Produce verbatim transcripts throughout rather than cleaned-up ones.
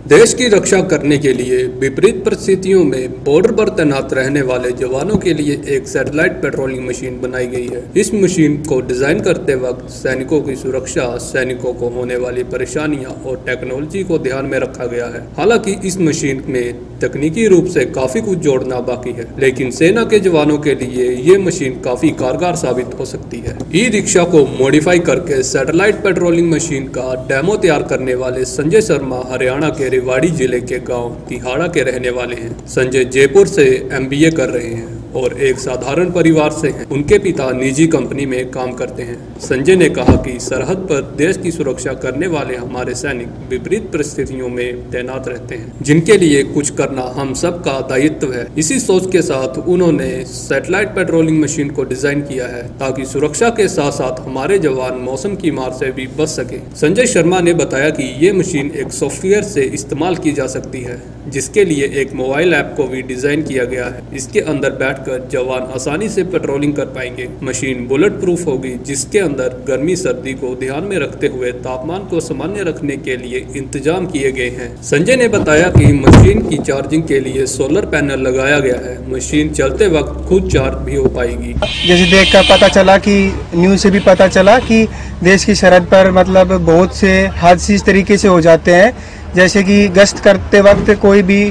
देश की रक्षा करने के लिए विपरीत परिस्थितियों में बॉर्डर पर तैनात रहने वाले जवानों के लिए एक सैटेलाइट पेट्रोलिंग मशीन बनाई गई है। इस मशीन को डिजाइन करते वक्त सैनिकों की सुरक्षा, सैनिकों को होने वाली परेशानियां और टेक्नोलॉजी को ध्यान में रखा गया है। हालांकि इस मशीन में तकनीकी रूप से काफी कुछ जोड़ना बाकी है, लेकिन सेना के जवानों के लिए ये मशीन काफी कारगर साबित हो सकती है। ई रिक्शा को मॉडिफाई करके सैटेलाइट पेट्रोलिंग मशीन का डेमो तैयार करने वाले संजय शर्मा हरियाणा के रेवाड़ी जिले के गांव तिहाड़ा के रहने वाले हैं। संजय जयपुर से एम बी ए कर रहे हैं और एक साधारण परिवार से हैं। उनके पिता निजी कंपनी में काम करते हैं। संजय ने कहा कि सरहद पर देश की सुरक्षा करने वाले हमारे सैनिक विपरीत परिस्थितियों में तैनात रहते हैं, जिनके लिए कुछ करना हम सब का दायित्व है। इसी सोच के साथ उन्होंने सैटेलाइट पेट्रोलिंग मशीन को डिजाइन किया है ताकि सुरक्षा के साथ साथ हमारे जवान मौसम की मार से भी बच सके। संजय शर्मा ने बताया कि ये मशीन एक सॉफ्टवेयर से इस्तेमाल की जा सकती है, जिसके लिए एक मोबाइल ऐप को भी डिजाइन किया गया है। इसके अंदर बैठकर जवान आसानी से पेट्रोलिंग कर पाएंगे। मशीन बुलेट प्रूफ होगी, जिसके अंदर गर्मी सर्दी को ध्यान में रखते हुए तापमान को सामान्य रखने के लिए इंतजाम किए गए हैं। संजय ने बताया कि मशीन की चार्जिंग के लिए सोलर पैनल लगाया गया है। मशीन चलते वक्त खुद चार्ज भी हो पाएगी। जैसे देख कर पता चला कि न्यूज से भी पता चला कि देश की सरहद पर मतलब बहुत से हादसे इस तरीके से हो जाते हैं, जैसे कि गश्त करते वक्त कोई भी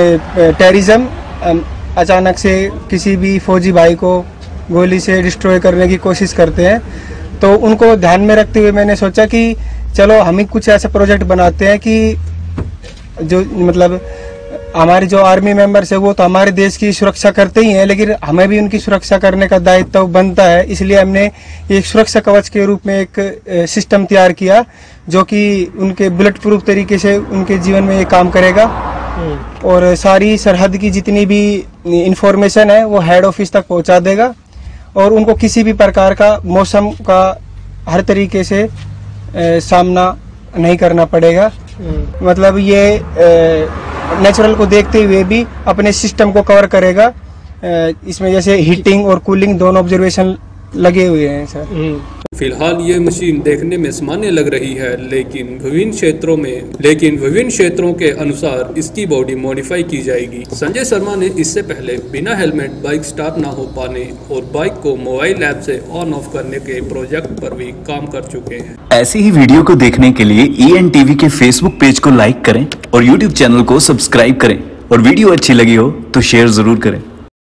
टेररिज्म अचानक से किसी भी फौजी भाई को गोली से डिस्ट्रॉय करने की कोशिश करते हैं। तो उनको ध्यान में रखते हुए मैंने सोचा कि चलो हम ही कुछ ऐसा प्रोजेक्ट बनाते हैं कि जो मतलब हमारे जो आर्मी मेंबर्स है वो तो हमारे देश की सुरक्षा करते ही हैं, लेकिन हमें भी उनकी सुरक्षा करने का दायित्व बनता है। इसलिए हमने एक सुरक्षा कवच के रूप में एक सिस्टम तैयार किया जो कि उनके बुलेट प्रूफ तरीके से उनके जीवन में ये काम करेगा और सारी सरहद की जितनी भी इंफॉर्मेशन है वो हेड ऑफिस तक पहुंचा देगा और उनको किसी भी प्रकार का मौसम का हर तरीके से ए, सामना नहीं करना पड़ेगा। मतलब ये नेचुरल को देखते हुए भी अपने सिस्टम को कवर करेगा। इसमें जैसे हीटिंग और कूलिंग दोनों ऑब्जर्वेशन लगे हुए हैं सर। फिलहाल ये मशीन देखने में सामान्य लग रही है, लेकिन विभिन्न क्षेत्रों में लेकिन विभिन्न क्षेत्रों के अनुसार इसकी बॉडी मॉडिफाई की जाएगी। संजय शर्मा ने इससे पहले बिना हेलमेट बाइक स्टार्ट ना हो पाने और बाइक को मोबाइल ऐप से ऑन ऑफ करने के प्रोजेक्ट पर भी काम कर चुके हैं। ऐसी ही वीडियो को देखने के लिए ई एन टी वी के फेसबुक पेज को लाइक करें और यूट्यूब चैनल को सब्सक्राइब करें और वीडियो अच्छी लगी हो तो शेयर जरूर करें।